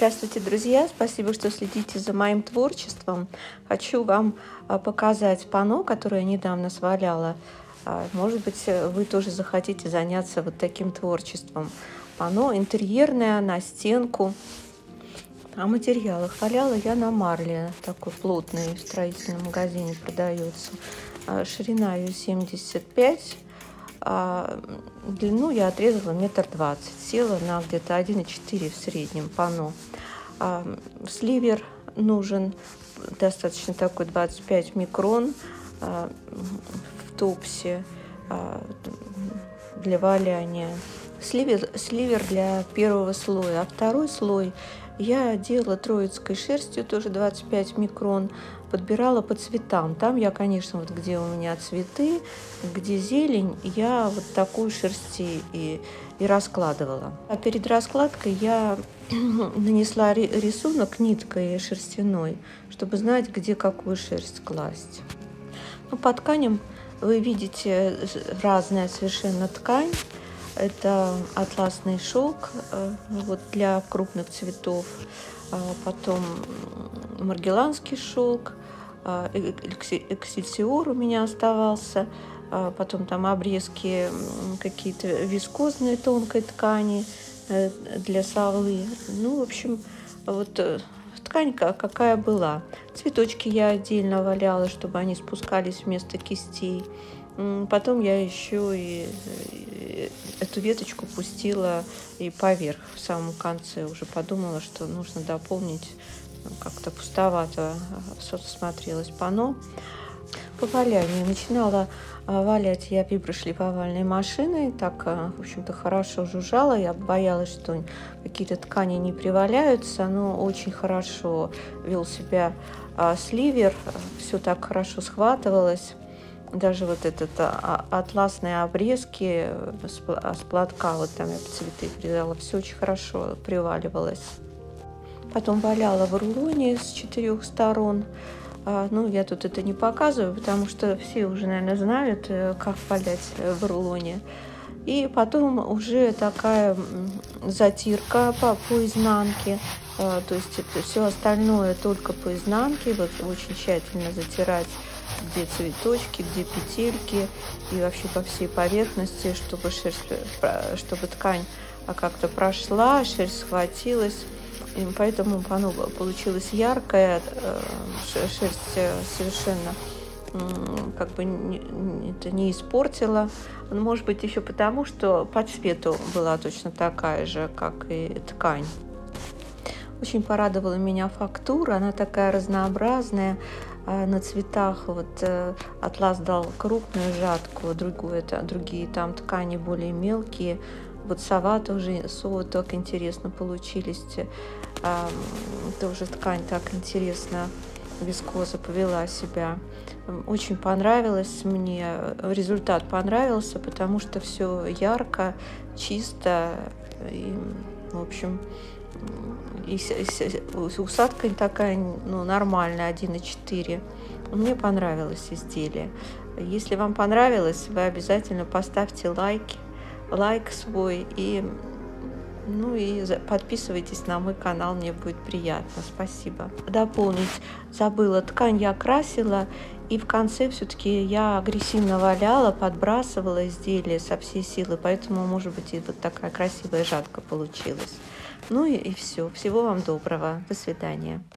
Здравствуйте, друзья! Спасибо, что следите за моим творчеством. Хочу вам показать панно, которое я недавно сваляла. Может быть, вы тоже захотите заняться вот таким творчеством. Панно интерьерное, на стенку. О материалах валяла я на марле, такой плотный, в строительном магазине продается. Ширина ее 75, длину я отрезала 1,20 м, села на где-то 1,4 в среднем панно. Сливер нужен достаточно такой 25 микрон в топсе для валяния. Сливер для первого слоя, а второй слой я делала троицкой шерстью, тоже 25 микрон, подбирала по цветам. Там я, конечно, вот где у меня цветы, где зелень, я вот такую шерсть и раскладывала. А перед раскладкой я нанесла рисунок ниткой шерстяной, чтобы знать, где какую шерсть класть. Ну, по тканям вы видите разная совершенно ткань. Это атласный шелк вот для крупных цветов, потом маргеланский шелк, эксельсиор у меня оставался, потом там обрезки какие-то вискозные тонкой ткани для совы. Ну, в общем, вот ткань какая была. Цветочки я отдельно валяла, чтобы они спускались вместо кистей. Потом я еще и эту веточку пустила и поверх, в самом конце. Уже подумала, что нужно дополнить, как-то пустовато смотрелось панно. По валянию начинала валять я виброшлифовальной машиной. Так, в общем-то, хорошо жужжала. Я боялась, что какие-то ткани не приваляются, но очень хорошо вел себя сливер. Все так хорошо схватывалось. Даже вот этот атласные обрезки с платка, вот там я цветы придала, все очень хорошо приваливалось. Потом валяла в рулоне с 4 сторон. Ну, я тут это не показываю, потому что все уже, наверное, знают, как валять в рулоне. И потом уже такая затирка по изнанке. То есть это все остальное только по изнанке. Вот очень тщательно затирать, где цветочки, где петельки, и вообще по всей поверхности, чтобы чтобы ткань как-то прошла, шерсть схватилась. И поэтому панно получилось яркое, шерсть совершенно как бы не испортила. Может быть, еще потому, что по цвету была точно такая же, как и ткань. Очень порадовала меня фактура, она такая разнообразная. На цветах вот атлас дал крупную жатку, другие там ткани более мелкие. Вот совы так интересно получились. Тоже ткань так интересно, вискоза повела себя. Очень понравилось мне, результат понравился, потому что все ярко, чисто, и, в общем, и усадка такая, ну, нормальная, 1,4. Мне понравилось изделие. Если вам понравилось, вы обязательно поставьте лайк свой и подписывайтесь на мой канал, мне будет приятно. Спасибо. Дополнить забыла, ткань я красила, и в конце все-таки я агрессивно валяла, подбрасывала изделие со всей силы, поэтому, может быть, и вот такая красивая жатка получилась. Ну и все. Всего вам доброго. До свидания.